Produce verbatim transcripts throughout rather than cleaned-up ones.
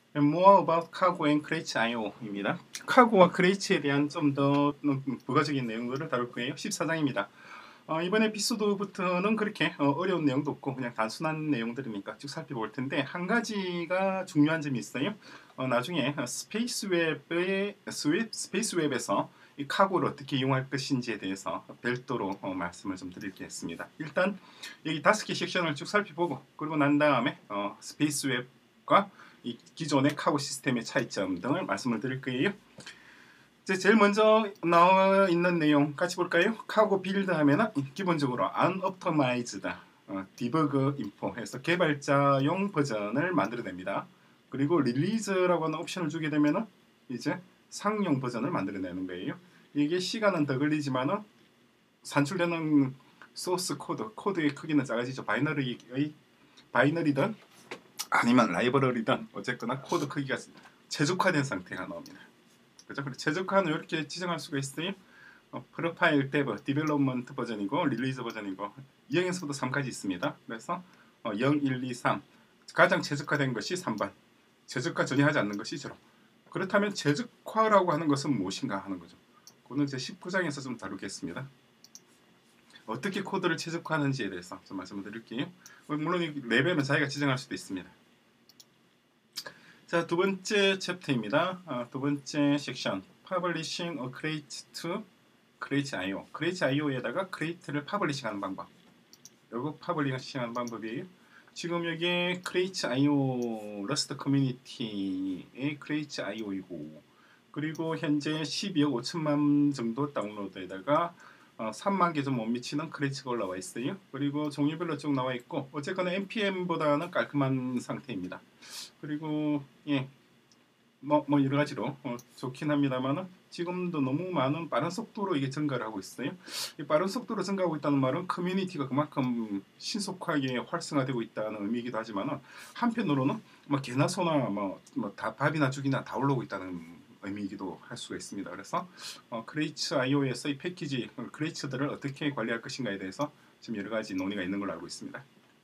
More about Kaggle and Crate 아이 오입니다. 카고와 크레이츠에 대한 좀 더 부가적인 내용들을 다룰 거예요. 십사 장입니다. 어, 이번 에피소드부터는 그렇게 어, 려운 내용도 없고 그냥 단순한 내용들이니까 쭉 살펴볼 텐데 한 가지가 중요한 점이 있어요. 어, 나중에 스페이스웹의 스웹, 스페이스웹에서 이 카고를 어떻게 이용할 것인지에 대해서 별도로 어, 말씀을 좀 드리겠습니다. 일단 여기 다섯 개 섹션을 쭉 살펴보고 그리고 난 다음에 어, 스페이스웹과 이 기존의 카고 시스템의 차이점 등을 말씀을 드릴 거예요. 이제 제일 먼저 나와 있는 내용 같이 볼까요? 카고 빌드 하면은 기본적으로 unoptimized 어, 디버그 인포 해서 개발자용 버전을 만들어냅니다. 그리고 릴리즈라고 하는 옵션을 주게 되면은 이제 상용 버전을 만들어내는 거예요. 이게 시간은 더 걸리지만은 산출되는 소스 코드, 코드의 크기는 작아지죠. 바이너리의 바이너리든 아니면 라이브러리든 어쨌거나 코드 크기가 최적화된 상태가 나옵니다. 그죠? 그리고 최적화는 이렇게 지정할 수가 있어요. 어, 프로파일 데브, 디벨롭먼트 버전이고 릴리즈 버전이고 영에서도 삼까지 있습니다. 그래서 어, 영, 일, 이, 삼 가장 최적화된 것이 삼 번 최적화 전혀 하지 않는 것이 제로. 그렇다면 최적화라고 하는 것은 무엇인가 하는 거죠. 그거는 제 십구 장에서 좀 다루겠습니다. 어떻게 코드를 최적화하는지에 대해서 좀 말씀을 드릴게요. 물론 이 레벨은 자기가 지정할 수도 있습니다. 자, 두 번째 챕터입니다. 아, 두 번째 섹션 Publishing a Crate to Crate 아이 오. Crate 아이 오에다가 Crate를 퍼블리싱하는 방법. 요거 퍼블리싱하는 방법이에요. 지금 여기 Crate 아이 오 러스트 커뮤니티의 Crate 아이 오이고 그리고 현재 십이억 오천만 정도 다운로드에다가 어, 삼만 개 좀 못 미치는 크레이츠가 올라와 있어요. 그리고 종류별로 쭉 나와 있고 어쨌거나 엔피엠보다는 깔끔한 상태입니다. 그리고 예, 뭐, 뭐 여러 가지로 어, 좋긴 합니다만은 지금도 너무 많은 빠른 속도로 이게 증가를 하고 있어요. 이 빠른 속도로 증가하고 있다는 말은 커뮤니티가 그만큼 신속하게 활성화되고 있다는 의미이기도 하지만은 한편으로는 뭐 개나 소나 뭐, 뭐 다 밥이나 죽이나 다 올라오고 있다는 의미이기도 할 수가 있습니다. 그래서 어, 크레이츠 아이 오에서 이 패키지 크레이츠들을 어떻게 관리할 것인가에 대해서 지금 여러 가지 논의가 있는 걸로 알고 있습니다.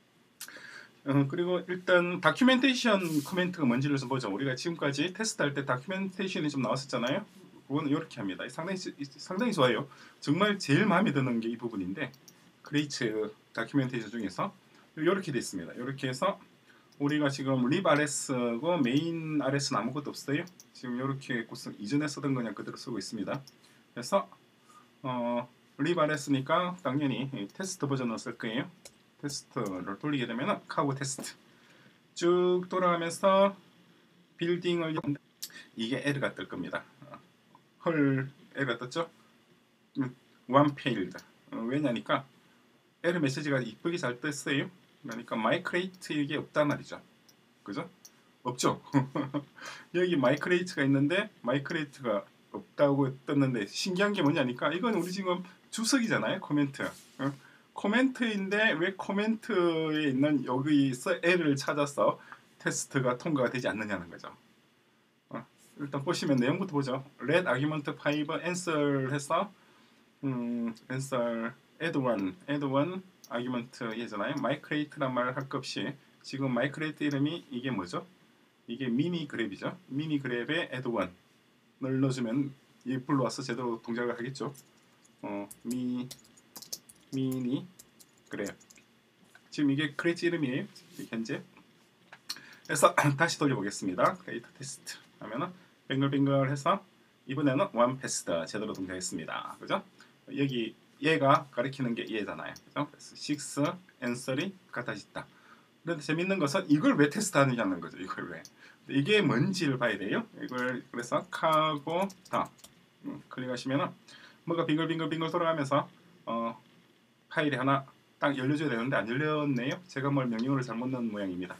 어, 그리고 일단 다큐멘테이션 코멘트가 뭔지를 좀 보죠. 우리가 지금까지 테스트할 때 다큐멘테이션이 좀 나왔었잖아요. 그거는 이렇게 합니다. 상당히 상당히 좋아요. 정말 제일 마음에 드는 게 이 부분인데 크레이츠 다큐멘테이션 중에서 이렇게 돼 있습니다. 이렇게 해서 우리가 지금 립 알에스고 메인 알에스는 아무것도 없어요. 지금 이렇게 이전에 쓰던 거 그냥 그대로 쓰고 있습니다. 그래서 어, 립 알에스니까 당연히 테스트 버전을 쓸 거예요. 테스트를 돌리게 되면 카고 테스트 쭉 돌아가면서 빌딩을 이게 에러가 뜰 겁니다. 헐 에러가 떴죠? one failed. 어, 왜냐니까 에러 메시지가 이쁘게 잘 떴어요. 그러니까 마이크레이트 이게 없단 말이죠. 그죠? 없죠. 여기 마이크레이트가 있는데 마이크레이트가 없다고 떴는데 신기한 게 뭐냐니까 이건 우리 지금 주석이잖아요. 코멘트. 어? 코멘트인데 왜 코멘트에 있는 여기서 L을 찾아서 테스트가 통과가 되지 않느냐는 거죠. 어, 일단 보시면 내용부터 보죠. Let argument five answer 해서 음, answer add one, add one argument 예잖아요. migrate란 말을 할 것 없이 지금 migrate 이름이 이게 뭐죠? 이게 미니 그랩이죠. 미니 그랩에 add one을 넣어주면 이 불러와서 제대로 동작을 하겠죠. 어, 미 미니 그랩. 지금 이게 크레이트 이름이에요. 현재. 그래서 다시 돌려보겠습니다. 크레이트 테스트 하면은 뱅글뱅글 해서 이번에는 one passed 제대로 동작했습니다. 그죠? 여기 얘가 가리키는 게 얘잖아요. 그죠? 그래서 six answer이 같아졌다. 그런데 재밌는 것은 이걸 왜 테스트하느냐는 거죠. 이걸 왜. 이게 뭔지를 봐야 돼요. 이걸 그래서 카고 다 음, 클릭하시면은 뭐가 빙글빙글빙글 돌아가면서 어, 파일이 하나 딱 열려줘야 되는데 안 열렸네요. 제가 뭘 명령어를 잘못 넣은 모양입니다.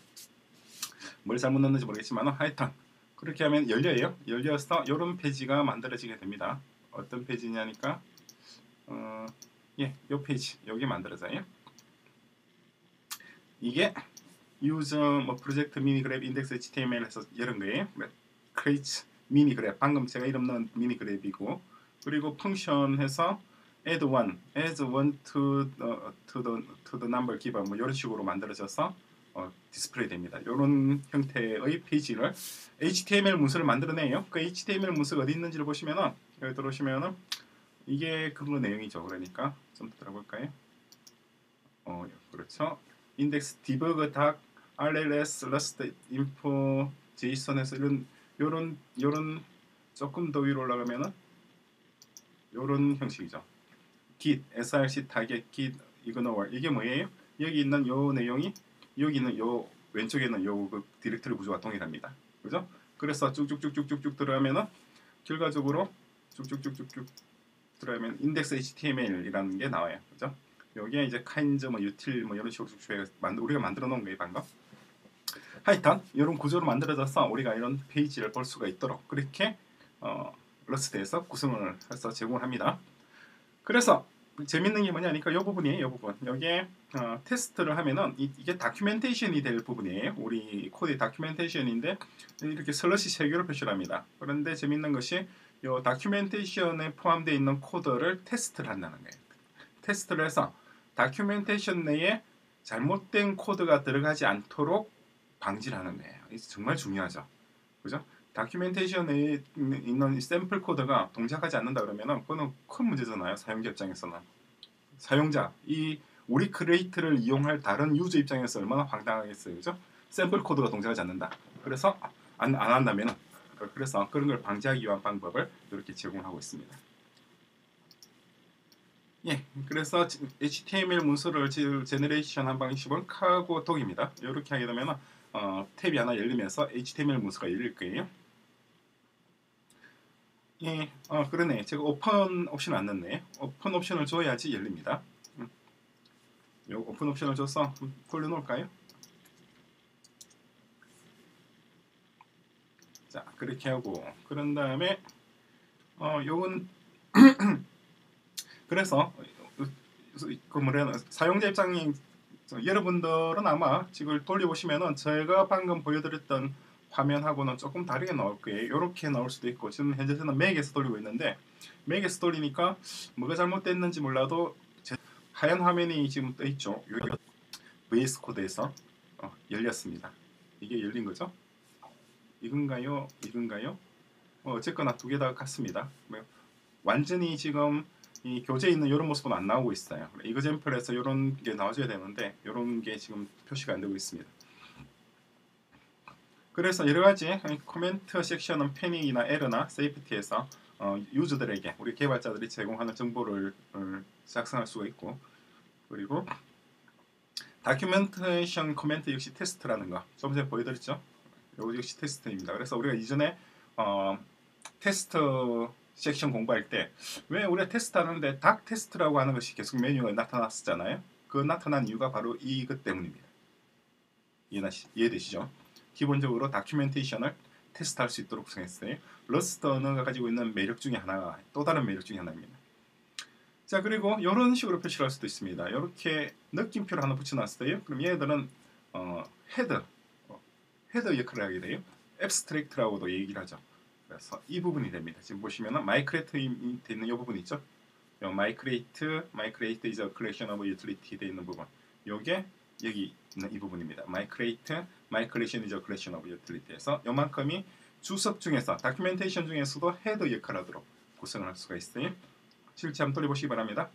뭘 잘못 넣었는지 모르겠지만 하여튼 그렇게 하면 열려요. 열려서 이런 페이지가 만들어지게 됩니다. 어떤 페이지냐니까 어, 예, 요 페이지 여기 만들어져요. 이게 use 뭐 프로젝트 미니 그래프 인덱스 에이치티엠엘 해서 이런 거예요. create 미니 그래프 방금 제가 이름 넣은 미니 그래프이고 그리고 펑션 해서 add one, add one to the, to the, to the number given 뭐 이런 식으로 만들어져서 어, 디스플레이 됩니다. 이런 형태의 페이지를 에이치티엠엘 문서를 만들어내요. 그 에이치티엠엘 문서가 어디 있는지를 보시면은 여기 들어오시면은 이게 그런 내용이죠. 그러니까 좀 더 들어볼까요? 어, 그렇죠. 인덱스 디버그 닥 알엘에스 러스트 인포 제이슨에서 이런 요런 요런 조금 더 위로 올라가면은 요런 형식이죠. git src 타겟 git ignore 이게 뭐예요? 여기 있는 요 내용이 여기 있는 요 왼쪽에 있는 요 그 디렉터리 구조와 동일합니다. 그죠? 그래서 쭉쭉쭉쭉쭉쭉 들어가면은 결과적으로 쭉쭉쭉쭉쭉 들어가면 인덱스 에이치티엠엘이라는 게 나와요. 그죠? 여기에 이제 kinds 뭐 util 뭐 이런 식으로 쭉 만들 우리가 만들어 놓은 거예요, 방금. 하여튼 이런 구조로 만들어져서 우리가 이런 페이지를 볼 수가 있도록 그렇게 어, 러스트에서 구성을 해서 제공을 합니다. 그래서 재밌는 게 뭐냐니까 이 부분이에요. 이 부분. 여기에 어, 테스트를 하면은 이, 이게 다큐멘테이션이 될 부분이에요. 우리 코드의 다큐멘테이션인데 이렇게 슬러시 세 개로 표시를 합니다. 그런데 재밌는 것이 이 다큐멘테이션에 포함되어 있는 코드를 테스트를 한다는 거예요. 테스트를 해서 다큐멘테이션 내에 잘못된 코드가 들어가지 않도록 방지를 하는 거예요. 이게 정말 중요하죠. 그죠? 다큐멘테이션에 있는 샘플 코드가 동작하지 않는다 그러면은 그거는 큰 문제잖아요. 사용자 입장에서는. 사용자, 이 우리 크리에이트를 이용할 다른 유저 입장에서 얼마나 황당하겠어요. 그죠? 샘플 코드가 동작하지 않는다. 그래서 안, 안 한다면은 그래서 그런 걸 방지하기 위한 방법을 이렇게 제공하고 있습니다. 예, 그래서 에이치티엠엘 문서를 제너레이션한 방식은 카고 독입니다. 이렇게 하게 되면 어, 탭이 하나 열리면서 에이치티엠엘 문서가 열릴 거예요. 예, 어, 그러네. 제가 오픈 옵션을 안 넣네. 오픈 옵션을 줘야지 열립니다. 음, 요 오픈 옵션을 줘서 돌려놓을까요? 자, 그렇게 하고 그런 다음에 어, 요건 그래서 그 뭐래 사용자 입장이 여러분들은 아마 지금 돌려보시면은 제가 방금 보여드렸던 화면하고는 조금 다르게 나올 거예요. 이렇게 나올 수도 있고 지금 현재 저는 맥에서 돌리고 있는데 맥에서 돌리니까 뭐가 잘못됐는지 몰라도 하얀 화면이 지금 떠 있죠. 브이에스 코드에서 어, 열렸습니다. 이게 열린 거죠? 이건가요? 이건가요? 어, 어쨌거나 두 개 다 같습니다. 완전히 지금 이 교재에 있는 이런 모습은 안 나오고 있어요. 이그젠플에서 이런 게 나와줘야 되는데 이런 게 지금 표시가 안 되고 있습니다. 그래서 여러 가지 코멘트 섹션은 패닉이나 에러나 세이프티에서 어, 유저들에게 우리 개발자들이 제공하는 정보를 어, 작성할 수가 있고 그리고 다큐멘테이션 코멘트 역시 테스트라는 거 좀 전에 보여드렸죠. 이거 역시 테스트입니다. 그래서 우리가 이전에 어, 테스트 섹션 공부할 때 왜 우리가 테스트하는데 닥 테스트라고 하는 것이 계속 메뉴가 나타났었잖아요. 그 나타난 이유가 바로 이것 때문입니다. 이해나시, 이해되시죠? 기본적으로 다큐멘테이션을 테스트할 수 있도록 구성했어요. 러스트 언어가 가지고 있는 매력 중에 하나가 또 다른 매력 중에 하나입니다. 자 그리고 이런 식으로 표시를 할 수도 있습니다. 이렇게 느낌표를 하나 붙여놨어요. 그럼 얘들은 어, 헤더, 어, 헤더 역할을 하게 돼요. 앱스트랙트라고도 얘기를 하죠. 그래서 이 부분이 됩니다. 지금 보시면은 마이크레이트 있는 이 부분 있죠? 마이크레이트, 마이크레이트 is a collection of utility 돼 있는 부분. 요게 여기 있는 이 부분입니다. 마이크레이트, 마이크레이션 is a collection of utility에서 요만큼이 주석 중에서 다큐멘테이션 중에서도 헤더 역할을 하도록 구성을 할 수가 있어요. 실제 한번 돌려보시기 바랍니다.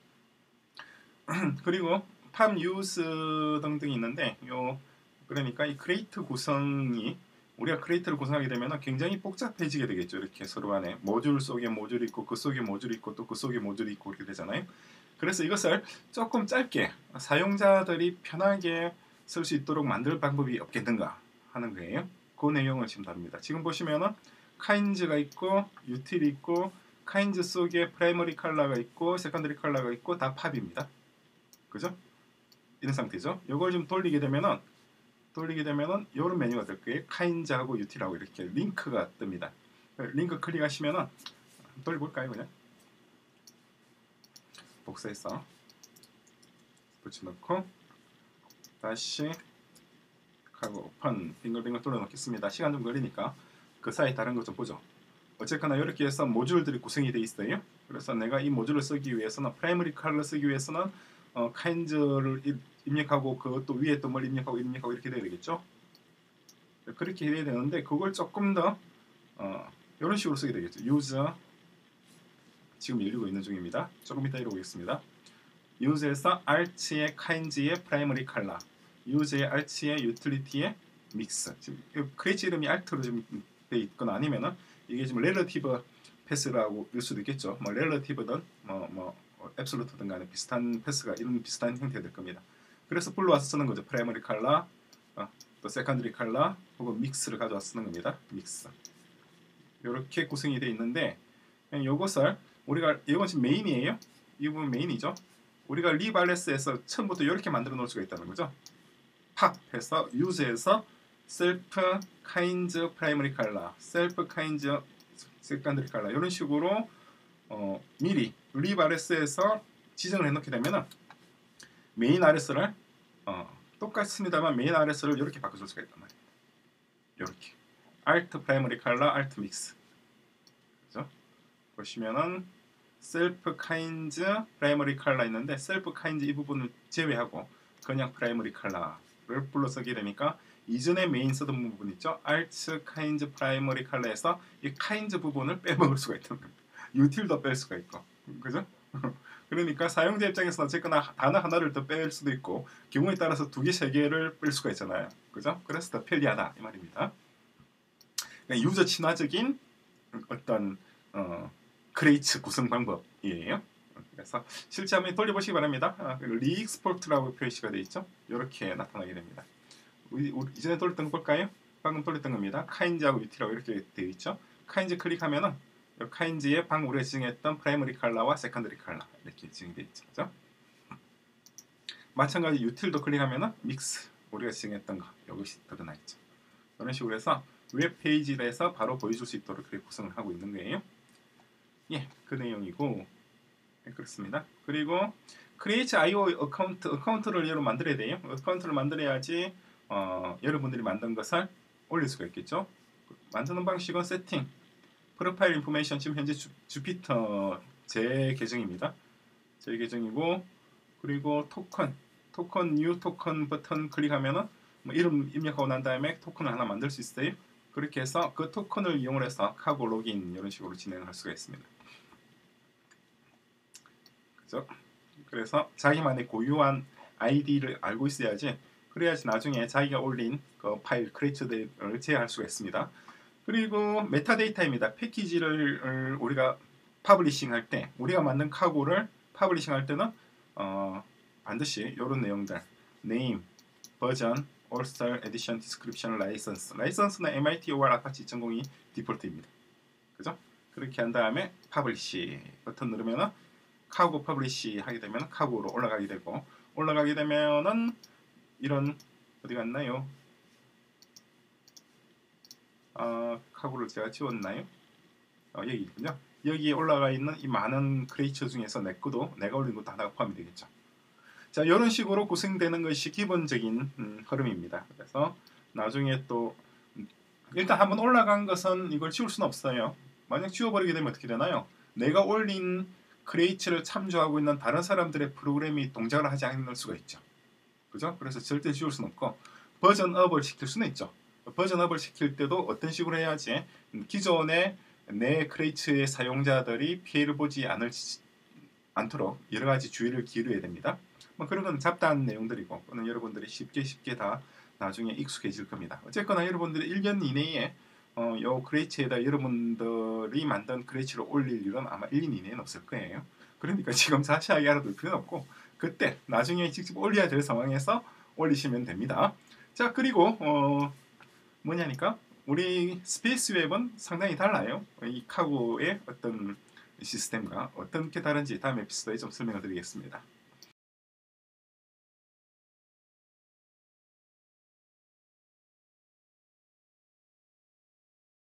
그리고 팜 유스 등등이 있는데 요 그러니까 이 크레이트 구성이 우리가 크레이트를 구성하게 되면 굉장히 복잡해지게 되겠죠. 이렇게 서로 간에 모듈 속에 모듈이 있고 그 속에 모듈이 있고 또 그 속에 모듈이 있고 이렇게 되잖아요. 그래서 이것을 조금 짧게 사용자들이 편하게 쓸 수 있도록 만들 방법이 없겠는가 하는 거예요. 그 내용을 지금 다룹니다. 지금 보시면은 카인즈가 있고 유틸이 있고 카인즈 속에 프라이머리 컬러가 있고 세컨더리 컬러가 있고 다 팝입니다. 그죠? 이런 상태죠. 이걸 좀 돌리게 되면은 돌리게 되면은 이런 메뉴가 될 거예요. 카인즈하고 유틸하고 이렇게 링크가 뜹니다. 링크 클릭하시면은 돌려볼까요 그냥? 복사해서 붙여놓고 다시 하고 오픈 빙글빙글 돌려놓겠습니다. 시간 좀 걸리니까 그 사이 다른 것 좀 보죠. 어쨌거나 이렇게 해서 모듈들이 구성이 되어 있어요. 그래서 내가 이 모듈을 쓰기 위해서는 프라이머리 컬러 쓰기 위해서는 어, 카인즈를 입력하고 그것도 위에 또 뭘 입력하고 입력하고 이렇게 돼야 되겠죠. 그렇게 해야 되는데 그걸 조금 더 어, 이런 식으로 쓰게 되겠죠. user 지금 열리고 있는 중입니다. 조금 이따 읽어보겠습니다. use에서 art의 kinds의 primary color, use의 art의 utility의 mix. 지금 create 이름이 art로 좀 돼 있거나 아니면은 이게 지금 relative 패스라고 일 수도 있겠죠. 뭐 relative든 뭐 뭐 absolute든 간에 비슷한 패스가 이런 비슷한 형태가 될 겁니다. 그래서 불러와서 쓰는 거죠. primary color, 어, 또 secondary color 혹은 mix를 가져와서 쓰는 겁니다. mix. 이렇게 구성이 되어 있는데 이것을 우리가 이건 지금 메인이에요. 이 부분 메인이죠. 우리가 librs에서 처음부터 이렇게 만들어 놓을 수가 있다는 거죠. 팝 해서 use에서 self kinds primary color, self kinds secondary color 이런 식으로 어, 미리 librs에서 지정을 해놓게 되면은 메인 rs를 어, 똑같습니다만 메인 rs를 이렇게 바꿔줄 수가 있단 말이에요. 이렇게 alt primary color, alt mix. 그죠? 보시면은 self kinds primary color 있는데 self kinds 이 부분을 제외하고 그냥 primary color를 불러서게 되니까 이전에 메인 쓰던 부분 있죠? alt kinds primary color에서 이 kinds 부분을 빼먹을 수가 있다는 겁니다. util도 뺄 수가 있고, 그죠? 그러니까 사용자 입장에서는 어쨌거나 단어 하나를 더 뺄 수도 있고 경우에 따라서 두 개, 세 개를 뺄 수가 있잖아요. 그죠? 그래서 더 편리하다 이 말입니다. 그러니까 유저 친화적인 어떤 어, 크레이츠 구성 방법이에요. 그래서 실제 한번 돌려보시기 바랍니다. 아, 리익스포트라고 표시가 되어 있죠. 이렇게 나타나게 됩니다. 우리, 우리 이전에 돌렸던 거 볼까요? 방금 돌렸던 겁니다. 카인즈하고 유티라고 이렇게 되어 있죠. 카인즈 클릭하면은 카인즈의 방금 우리가 지정했던 프라이머리 컬러와 세컨더리 컬러 이렇게 지정되어 있죠. 그죠? 마찬가지 유틸도 클릭하면은 믹스 우리가 지정했던 거 이것이 드러나 있죠. 이런 식으로 해서 웹 페이지에서 바로 보여줄 수 있도록 그렇게 구성을 하고 있는 거예요. 예, 그 내용이고 예, 그렇습니다. 그리고 create 아이오 어카운트 어카운트를 여러분 만들어야 돼요. 어카운트를 만들어야지 어, 여러분들이 만든 것을 올릴 수가 있겠죠. 만드는 방식은 세팅, 프로파일 인포메이션 지금 현재 주, 주피터 제 계정입니다. 제 계정이고 그리고 토큰, 토큰 뉴 토큰 버튼 클릭하면은 뭐 이름 입력하고 난 다음에 토큰을 하나 만들 수 있어요. 그렇게 해서 그 토큰을 이용을 해서 카고 로그인 이런 식으로 진행할 수가 있습니다. 그죠? 그래서 자기만의 고유한 아이디를 알고 있어야지 그래야지 나중에 자기가 올린 그 파일 크레이트들을 제어할 수가 있습니다. 그리고 메타데이터입니다. 패키지를 우리가 퍼블리싱 할 때 우리가 만든 카고를 퍼블리싱 할 때는 어, 반드시 이런 내용들 name, 버전, all-star, edition, description, license 라이선스는 엠아이티 오알 아파치 이천공이 디폴트입니다. 그죠? 그렇게 한 다음에 퍼블리시 버튼 누르면은 카고 퍼블리시 하게 되면 카고로 올라가게 되고 올라가게 되면은 이런 어디 갔나요? 어, 카고를 제가 지웠나요? 어, 여기 있군요. 여기에 올라가 있는 이 많은 크레이처 중에서 내 것도 내가 올린 것도 하나가 포함이 되겠죠. 자, 이런 식으로 구성되는 것이 기본적인 음, 흐름입니다. 그래서 나중에 또 음, 일단 한번 올라간 것은 이걸 지울 수는 없어요. 만약 지워버리게 되면 어떻게 되나요? 내가 올린 크레이트를 참조하고 있는 다른 사람들의 프로그램이 동작을 하지 않을 수가 있죠. 그죠? 그래서 절대 지울 수는 없고 버전업을 시킬 수는 있죠. 버전업을 시킬 때도 어떤 식으로 해야지 기존의 내 크레이트의 사용자들이 피해를 보지 않을, 않도록 여러 가지 주의를 기울여야 됩니다. 뭐 그런 건 잡다한 내용들이고 그는 여러분들이 쉽게 쉽게 다 나중에 익숙해질 겁니다. 어쨌거나 여러분들이 일 년 이내에 어, 요 크레이츠에다 여러분들이 만든 크레이츠를 올릴 일은 아마 일 년 이내에는 없을 거예요. 그러니까 지금 자세하게 알아둘 필요는 없고 그때 나중에 직접 올려야 될 상황에서 올리시면 됩니다. 자, 그리고 어, 뭐냐니까 우리 스페이스 웹은 상당히 달라요. 이 카고의 어떤 시스템과 어떻게 다른지 다음 에피소드에 좀 설명을 드리겠습니다.